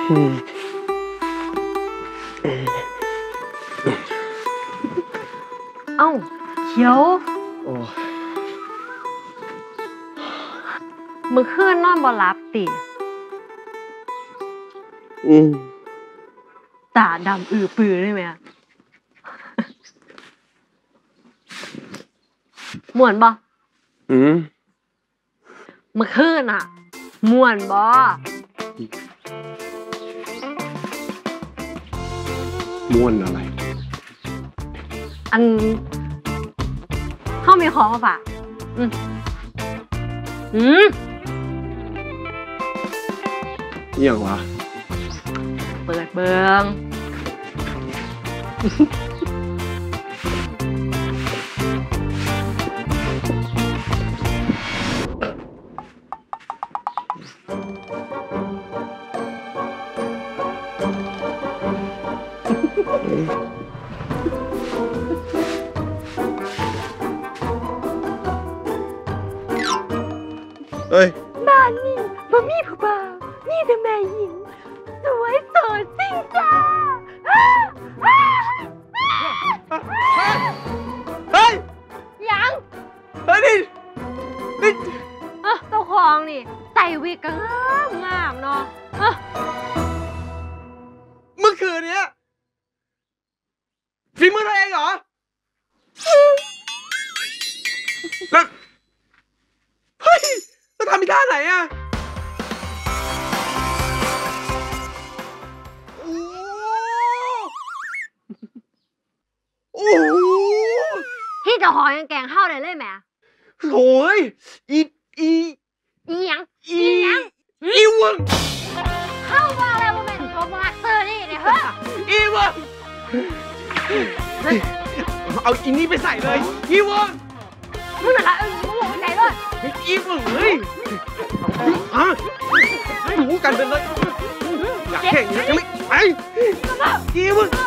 เอ้าเขียวมื้อคืนนอนบ่หลับติตาดำอื้อปือได้ไหมม่วนบ่มื้อคืนอ่ะม่วนบ่ม่วนอะไรเขามีของมาฝากอย่างวะเปิดเบิงเฮ้ยบ้านนี่บ่มีผู้บ่าวมีแต่แม่หญิงสวยโสดจริงจ้าเฮ้ยยังเฮ้ยนี่เจ้าของนี่ใส่วิกก็งามเนาะเมื่อคืนเนี้ยฝีมือตัวเองเหรอแล้วเฮ้ยจะทำอีท่าไหนอะโอ้โหที่เจ้าของยังแกงเข้าได้เลยแหมโอ้ยอีหยังอีวังเข้ามาแล้วว่าเป็นตัวมาสเตอร์นี่เนี่ยเฮ้ยอีวังเอาอีนี่ไปใส่เลยอีวังมึงน่ะละมึงบอกไปไหนเลยอีวังเลยฮะรู้กันเป็นเลยอยากแข่งยังไม่ไปอีวัง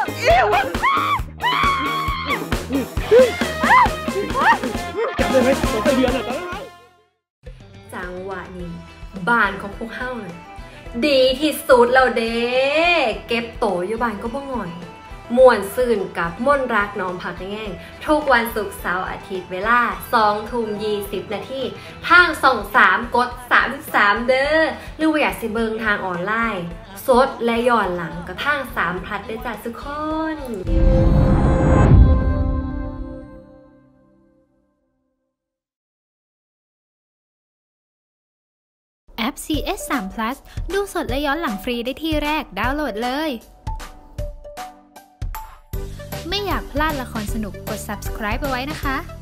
จับได้ไหมตัวไส้เดือนอะจับได้ไหมจังหวะนี้บ้านของพวกเฮ้าเลยดีที่สุดแล้วเด้เก็บโตอยู่บ้านก็บ่ง่อยม่วนซื่นกับม่วนรักน้องผักแง่งทุกวันศุกร์เสาร์อาทิตย์เวลา 20:20 นาทีทาง23กด33เด้อหรือว่าอยากสิเบิงทางออนไลน์สดและย้อนหลังกับทาง3 พลัดได้จ้ะทุกคนแอป CS3 Plus ดูสดและย้อนหลังฟรีได้ที่แรกดาวน์โหลดเลยไม่อยากพลาดละครสนุกกด subscribe เอาไว้นะคะ